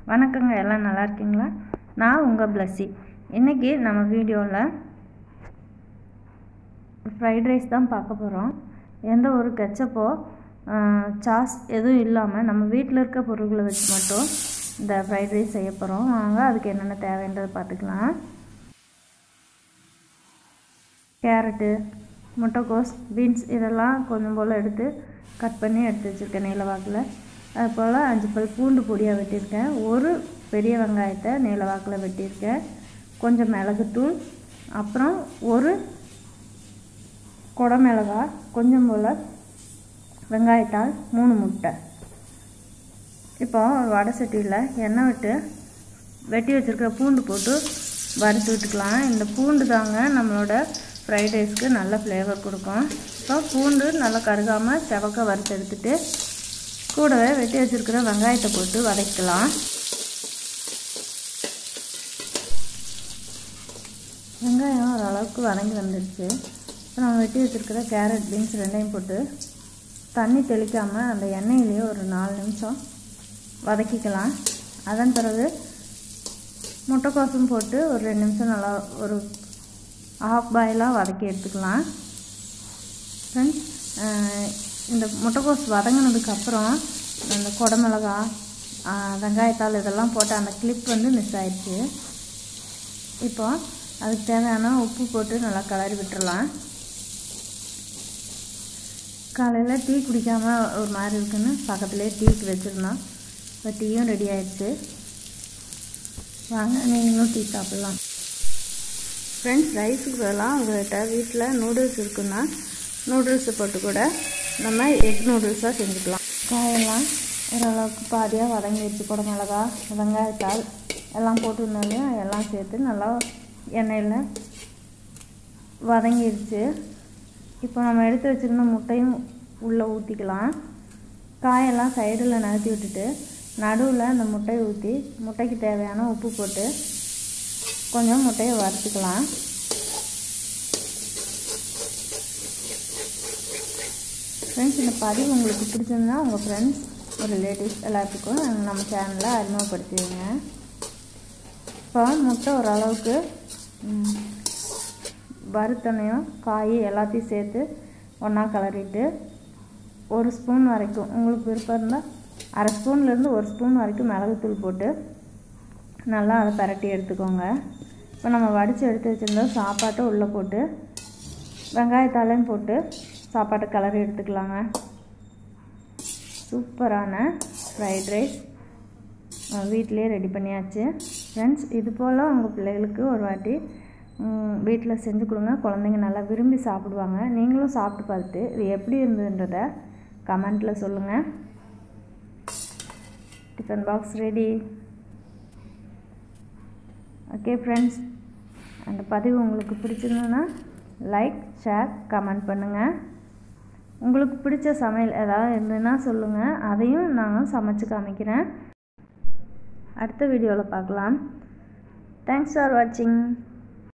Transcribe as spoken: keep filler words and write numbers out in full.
வணக்கங்க, எல்லாம் நல்லா இருக்கீங்களா? நான் உங்கள் பிளஸ்ஸி. இன்றைக்கி நம்ம வீடியோவில் ஃப்ரைட் ரைஸ் தான் பார்க்க போகிறோம். எந்த ஒரு கெச்சப்போ சாஸ் எதுவும் இல்லாமல் நம்ம வீட்டில் இருக்க பொருட்களை வச்சு மட்டும் இந்த ஃப்ரைட் ரைஸ் செய்ய போகிறோம். வாங்க அதுக்கு என்னென்ன தேவைன்றதை பார்த்துக்கலாம். கேரட்டு, முட்டைக்கோஸ், பீன்ஸ் இதெல்லாம் கொஞ்சம் போல் எடுத்து கட் பண்ணி எடுத்து வச்சுருக்கேன் நீல வாக்கில். அது போல் அஞ்சு பல் பூண்டு பொடியாக வெட்டியிருக்கேன். ஒரு பெரிய வெங்காயத்தை நீல வாக்கில் வெட்டியிருக்கேன். கொஞ்சம் மிளகுத்தூள், அப்புறம் ஒரு கொடை மிளகாய், கொஞ்சம் போல் வெங்காயத்தாள், மூணு முட்டை. இப்போ வடை சட்டியில் எண்ணெய் விட்டு வெட்டி வச்சுருக்கிற பூண்டு போட்டு வறுத்து விட்டுக்கலாம். இந்த பூண்டு தாங்க நம்மளோட ஃப்ரைட் ரைஸ்க்கு நல்ல ஃப்ளேவர் கொடுக்கும். இப்போ பூண்டு நல்லா கருகாமல் செவக்க வறுத்து எடுத்துகிட்டு கூடவே வெட்டி வச்சுருக்கிற வெங்காயத்தை போட்டு வதக்கலாம். வெங்காயம் ஓரளவுக்கு வதங்கி வந்துடுச்சு. இப்போ நம்ம வெட்டி வச்சுருக்கிற கேரட், பீன்ஸ் ரெண்டையும் போட்டு தண்ணி தெளிக்காமல் அந்த எண்ணெயிலேயே ஒரு நாலு நிமிஷம் வதக்கிக்கலாம். அதன் பிறகு முட்டைக்கோசும் போட்டு ஒரு ரெண்டு நிமிஷம் நல்லா ஒரு ஆஃப் பாயிலாக வதக்கி எடுத்துக்கலாம். ஃப்ரெண்ட்ஸ், இந்த முட்டைக்கோஸ் வதங்கினதுக்கப்புறம் அந்த கொடை மிளகாய், வெங்காயத்தாள் இதெல்லாம் போட்டு அந்த கிளிப் வந்து மிஸ் ஆயிடுச்சு. இப்போ அதுக்கு தேவையான உப்பு போட்டு நல்லா கிளறி விட்டுறலாம். காலையில் டீ குடிக்காமல் ஒரு மாதிரி இருக்குன்னு பக்கத்துலேயே டீக்கு வச்சுருந்தோம். இப்போ டீயும் ரெடி ஆயிடுச்சு. வாங்க நீங்களும் டீ சாப்பிட்லாம். ஃப்ரெண்ட்ஸ், ரைஸுக்கு பதிலாக உங்கள்கிட்ட வீட்டில் நூடுல்ஸ் இருக்குன்னா நூடுல்ஸை போட்டு கூட நம்ம எக் நூடுல்ஸாக செஞ்சுக்கலாம். காயெல்லாம் ஓரளவுக்கு பாதியாக வதங்கிடுச்சு. கொடை மிளகா, வெங்காயத்தாள் எல்லாம் போட்டுருந்தாலும் எல்லாம் சேர்த்து நல்லா எண்ணெயில் வதங்கிடுச்சு. இப்போ நம்ம எடுத்து வச்சுருந்த முட்டையும் உள்ளே ஊற்றிக்கலாம். காயெல்லாம் சைடில் நகர்த்தி விட்டுட்டு நடுவில் அந்த முட்டையை ஊற்றி முட்டைக்கு தேவையான உப்பு போட்டு கொஞ்சம் முட்டையை வறுத்துக்கலாம். ஃப்ரெண்ட்ஸ், இந்த பதிவு உங்களுக்கு பிடிச்சிருந்தா உங்கள் ஃப்ரெண்ட்ஸ் ஒரு ரிலேட்டிவ்ஸ் எல்லாத்துக்கும் நம்ம சேனலில் அறிமுகப்படுத்திடுங்க. இப்போ முட்டை ஓரளவுக்கு வறுத்தனையும் காய் எல்லாத்தையும் சேர்த்து ஒன்றா கிளறிட்டு ஒரு ஸ்பூன் வரைக்கும் உங்களுக்கு விருப்பம் இருந்தால் அரை ஸ்பூன்லேருந்து ஒரு ஸ்பூன் வரைக்கும் மிளகுத்தூள் போட்டு நல்லா அதை பரட்டி எடுத்துக்கோங்க. இப்போ நம்ம வடித்து எடுத்து வச்சுருந்தோம் சாப்பாட்டை உள்ளே போட்டு வெங்காயத்தாலையும் போட்டு சாப்பாட்டை கிளறி எடுத்துக்கலாங்க. சூப்பரான ஃப்ரைட் ரைஸ் வீட்டிலே ரெடி பண்ணியாச்சு. ஃப்ரெண்ட்ஸ், இது போல் உங்கள் பிள்ளைகளுக்கு ஒரு வாட்டி வீட்டில் செஞ்சு கொடுங்க. குழந்தைங்க நல்லா விரும்பி சாப்பிடுவாங்க. நீங்களும் சாப்பிட்டு பார்த்துட்டு இது எப்படி இருந்ததுன்றதை கமெண்ட்டில் சொல்லுங்கள். Tiffin box ready. Okay friends, அந்த பதிவு உங்களுக்கு பிடிச்சிருந்ததுன்னா லைக், ஷேர், கமெண்ட் பண்ணுங்கள். உங்களுக்கு பிடிச்ச சமையல் ஏதாவது இருந்ததுன்னா சொல்லுங்கள். அதையும் நான் சமைச்சு காமிக்கிறேன். அடுத்த வீடியோவில் பார்க்கலாம். தேங்க்ஸ் ஃபார் வாட்சிங்.